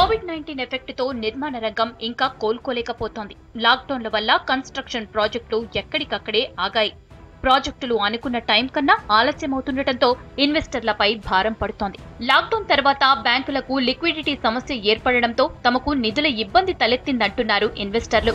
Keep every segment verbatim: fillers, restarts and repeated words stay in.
Covid nineteen effect తో నిర్మాణ రంగం ఇంకా కోలుకోలేకపోతోంది. లాక్డౌన్ల వల్ల కన్స్ట్రక్షన్ ప్రాజెక్టులు ఎక్కడికక్కడే ఆగాయి. ప్రాజెక్టులు అనుకున్న టైం కన్నా ఆలస్యమవుతుండటంతో ఇన్వెస్టర్లపై భారం పడుతోంది. లాక్డౌన్ తర్వాత బ్యాంకులకు లిక్విడిటీ సమస్య ఏర్పడడంతో తమకు నిధుల ఇబ్బంది తలెత్తిందంటున్నారు ఇన్వెస్టర్లు.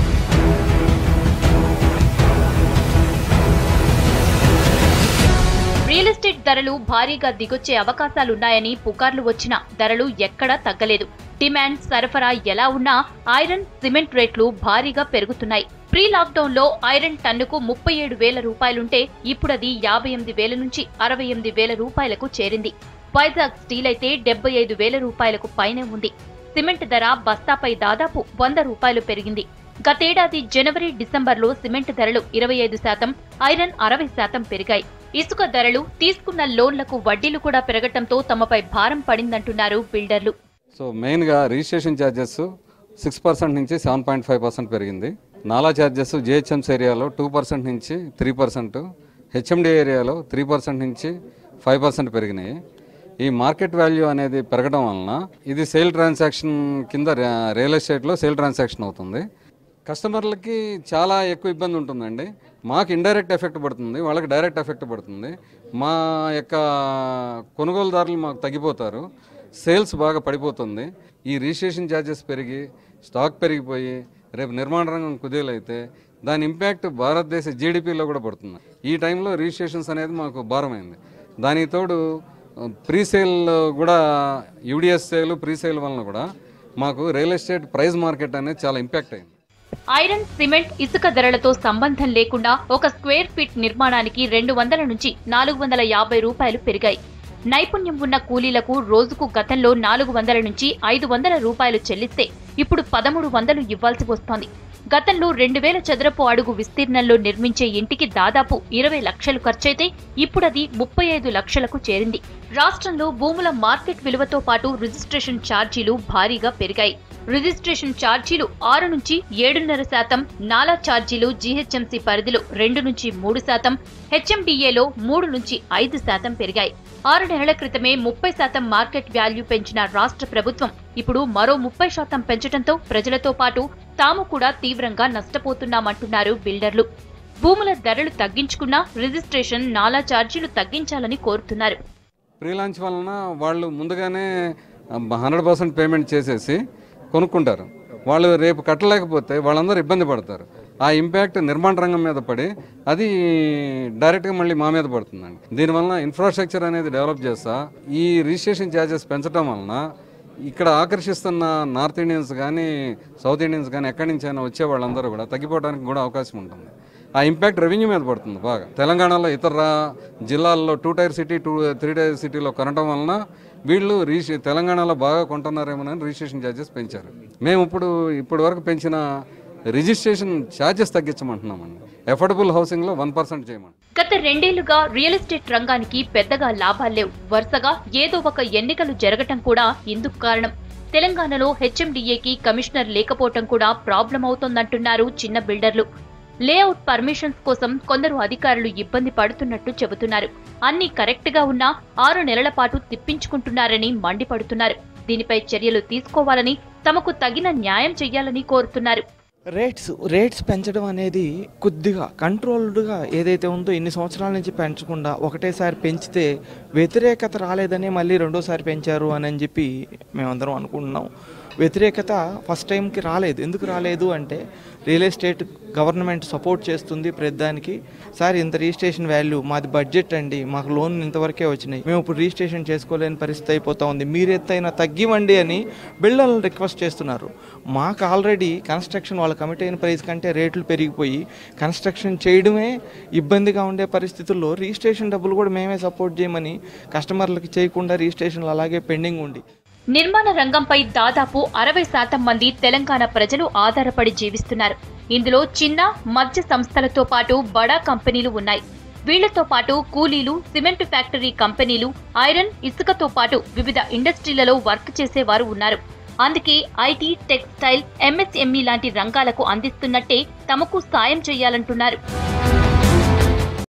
రియల్ ఎస్టేట్ ధరలు భారీగా దిగొచ్చే అవకాశాలున్నాయని పుకార్లు వచ్చినా ధరలు ఎక్కడా తగ్గలేదు. డిమాండ్, సరఫరా ఎలా ఉన్నా ఐరన్, సిమెంట్ రేట్లు భారీగా పెరుగుతున్నాయి. ప్రీ లాక్డౌన్ లో ఐరన్ టన్నుకు ముప్పై ఏడు వేల రూపాయలుంటే ఇప్పుడది యాభై ఎనిమిది వేల నుంచి అరవై ఎనిమిది వేల రూపాయలకు చేరింది. వైజాగ్ స్టీల్ అయితే డెబ్బై ఐదు వేల రూపాయలకు పైనే ఉంది. సిమెంట్ ధర బస్తాపై దాదాపు వంద రూపాయలు పెరిగింది. గతేడాది జనవరి, డిసెంబర్లో సిమెంట్ ధరలు ఇరవై ఐదు శాతం, ఐరన్ అరవై శాతం పెరిగాయి. ఇసుక ధరలు, తీసుకున్న లోన్లకు వడ్డీలు కూడా పెరగటంతో తమపై భారం పడిందంటున్నారు బిల్డర్లు. సో మెయిన్గా రిజిస్ట్రేషన్ ఛార్జెస్ సిక్స్ పర్సెంట్ నుంచి సెవెన్ పాయింట్ ఫైవ్ పర్సెంట్ పెరిగింది. నాలా ఛార్జెస్ జిహెచ్ఎంసీ ఏరియాలో టూ పర్సెంట్ నుంచి త్రీ పర్సెంట్, హెచ్ఎండి ఏరియాలో త్రీ పర్సెంట్ నుంచి ఫైవ్ పర్సెంట్ పెరిగినాయి. ఈ మార్కెట్ వాల్యూ అనేది పెరగడం వలన ఇది సేల్ ట్రాన్సాక్షన్ కింద రియల్ ఎస్టేట్లో సేల్ ట్రాన్సాక్షన్ అవుతుంది. కస్టమర్లకి చాలా ఎక్కువ ఇబ్బంది ఉంటుందండి. మాకు ఇండైరెక్ట్ ఎఫెక్ట్ పడుతుంది, వాళ్ళకి డైరెక్ట్ ఎఫెక్ట్ పడుతుంది. మా యొక్క కొనుగోలుదారులు మాకు తగ్గిపోతారు, సేల్స్ బాగా పడిపోతుంది. ఈ రిజిస్ట్రేషన్ ఛార్జెస్ పెరిగి స్టాక్ పెరిగిపోయి రేపు నిర్మాణ రంగం కుదేలైతే దాని ఇంపాక్ట్ భారతదేశ జీడిపిలో కూడా పడుతుంది. ఈ టైంలో రిజిస్ట్రేషన్స్ అనేది మాకు భారమైంది. దానికి తోడు ప్రీసేల్ కూడా యూడిఎస్ సేల్ ప్రీసేల్ వలన కూడా మాకు రియల్ ఎస్టేట్ ప్రైస్ మార్కెట్ అనేది చాలా ఇంపాక్ట్ అయింది. ఐరన్, సిమెంట్, ఇసుక ధరలతో సంబంధం లేకుండా ఒక స్క్వేర్ ఫీట్ నిర్మాణానికి రెండు వందల నుంచి నాలుగు వందల యాభై రూపాయలు పెరిగాయి. నైపుణ్యం ఉన్న కూలీలకు రోజుకు గతంలో నాలుగు వందల నుంచి ఐదు వందల రూపాయలు చెల్లిస్తే ఇప్పుడు పదమూడు వందలు ఇవ్వాల్సి వస్తోంది. గతంలో రెండు వేల చదరపు అడుగు విస్తీర్ణంలో నిర్మించే ఇంటికి దాదాపు ఇరవై లక్షలు ఖర్చయితే ఇప్పుడది ముప్పై ఐదు లక్షలకు చేరింది. రాష్ట్రంలో భూముల మార్కెట్ విలువతో పాటు రిజిస్ట్రేషన్ ఛార్జీలు భారీగా పెరిగాయి. రిజిస్ట్రేషన్ ఛార్జీలు ఆరు నుంచి ఏడున్నర శాతం, నాలా ఛార్జీలు జీహెచ్ఎంసీ పరిధిలో రెండు నుంచి మూడు శాతం, హెచ్ఎండిఏలో మూడు నుంచి ఐదు శాతం పెరిగాయి. ఆరు నెలల క్రితమే ముప్పై శాతం మార్కెట్ వాల్యూ పెంచిన రాష్ట్ర ప్రభుత్వం ఇప్పుడు మరో ముప్పై శాతం పెంచడంతో ప్రజలతో పాటు తాము కూడా తీవ్రంగా నష్టపోతున్నామంటున్నారు బిల్డర్లు. భూముల ధరలు తగ్గించుకున్నా రిజిస్ట్రేషన్, నాలా ఛార్జీలు తగ్గించాలని కోరుతున్నారు. ప్రీ లాంచ్ వలన వాళ్ళు ముందుగానే హండ్రెడ్ పర్సెంట్ పేమెంట్ చేసేసి కొనుక్కుంటారు. వాళ్ళు రేపు కట్టలేకపోతే వాళ్ళందరూ ఇబ్బంది పడతారు. ఆ ఇంపాక్ట్ నిర్మాణ రంగం మీద పడి అది డైరెక్ట్గా మళ్ళీ మా మీద పడుతుందండి. దీనివలన ఇన్ఫ్రాస్ట్రక్చర్ అనేది డెవలప్ చేస్తా ఈ రిజిస్ట్రేషన్ ఛార్జెస్ పెంచడం వలన ఇక్కడ ఆకర్షిస్తున్న నార్త్ ఇండియన్స్ కానీ సౌత్ ఇండియన్స్ కానీ ఎక్కడి నుంచి అయినా వచ్చే వాళ్ళందరూ కూడా తగ్గిపోవడానికి కూడా అవకాశం ఉంటుంది. ఆ ఇంపాక్ట్ రెవెన్యూ మీద పడుతుంది బాగా. తెలంగాణలో ఇతర జిల్లాల్లో two tier city two three tier సిటీలో కొనడం వలన వీళ్ళు రిజి తెలంగాణలో బాగా కొంటున్నారేమోనని రిజిస్ట్రేషన్ ఛార్జెస్ పెంచారు. మేము ఇప్పుడు ఇప్పటి వరకు పెంచిన రిజిస్ట్రేషన్ ఛార్జెస్ తగ్గించమంటున్నామండి. అఫోర్డబుల్ హౌసింగ్లో వన్ పర్సెంట్ చేయమని. గత రెండేళ్లుగా రియల్ ఎస్టేట్ రంగానికి పెద్దగా లాభాలు లేవు. వరుసగా ఏదో ఒక ఎన్నికలు జరగటం కూడా ఇందుకు కారణం. తెలంగాణలో హెచ్ఎండిఏకి కమిషనర్ లేకపోవటం కూడా ప్రాబ్లం అవుతోందంటున్నారు చిన్న బిల్డర్లు. లేఅవుట్ పర్మిషన్స్ కోసం కొందరు అధికారులు ఇబ్బంది పడుతున్నట్టు చెబుతున్నారు. అన్ని కరెక్ట్ గా ఉన్నా ఆరు నెలల పాటు తిప్పించుకుంటున్నారని మండిపడుతున్నారు. దీనిపై చర్యలు తీసుకోవాలని, తమకు తగిన న్యాయం చెయ్యాలని కోరుతున్నారు. రేట్స్ రేట్స్ పెంచడం అనేది కొద్దిగా కంట్రోల్డ్గా ఏదైతే ఉందో ఇన్ని సంవత్సరాల నుంచి పెంచకుండా ఒకటేసారి పెంచితే వ్యతిరేకత రాలేదని మళ్ళీ రెండోసారి పెంచారు అని చెప్పి మేమందరం అనుకుంటున్నాం. వ్యతిరేకత ఫస్ట్ టైంకి రాలేదు. ఎందుకు రాలేదు అంటే రియల్ ఎస్టేట్ గవర్నమెంట్ సపోర్ట్ చేస్తుంది ప్రతిదానికి. సార్ ఇంత రిజిస్ట్రేషన్ వాల్యూ మాది బడ్జెట్ అండి, మాకు లోన్ ఇంతవరకే వచ్చినాయి, మేము ఇప్పుడు రిజిస్ట్రేషన్ చేసుకోలేని పరిస్థితి అయిపోతా ఉంది, మీరు ఎత్తైనా తగ్గివ్వండి అని బిల్డర్లను రిక్వెస్ట్ చేస్తున్నారు. మాకు ఆల్రెడీ కన్స్ట్రక్షన్ వాళ్ళ కమిటీ అయిన ప్రైస్ కంటే రేట్లు పెరిగిపోయి కన్స్ట్రక్షన్ చేయడమే ఇబ్బందిగా ఉండే పరిస్థితుల్లో రిజిస్ట్రేషన్ డబ్బులు కూడా మేమే సపోర్ట్ చేయమని కస్టమర్లకి చేయకుండా రిజిస్ట్రేషన్లు అలాగే పెండింగ్ ఉండి. నిర్మాణ రంగంపై దాదాపు అరవై శాతం మంది తెలంగాణ ప్రజలు ఆధారపడి జీవిస్తున్నారు. ఇందులో చిన్న, మధ్య సంస్థలతో పాటు బడా కంపెనీలు ఉన్నాయి. వీళ్లతో పాటు కూలీలు, సిమెంట్ ఫ్యాక్టరీ కంపెనీలు, ఐరన్, ఇసుకతో పాటు వివిధ ఇండస్ట్రీలలో వర్క్ చేసేవారు ఉన్నారు. అందుకే ఐటీ, టెక్స్టైల్, ఎంఎస్ఎంఈ లాంటి రంగాలకు అందిస్తున్నట్టే తమకు సాయం చేయాలంటున్నారు.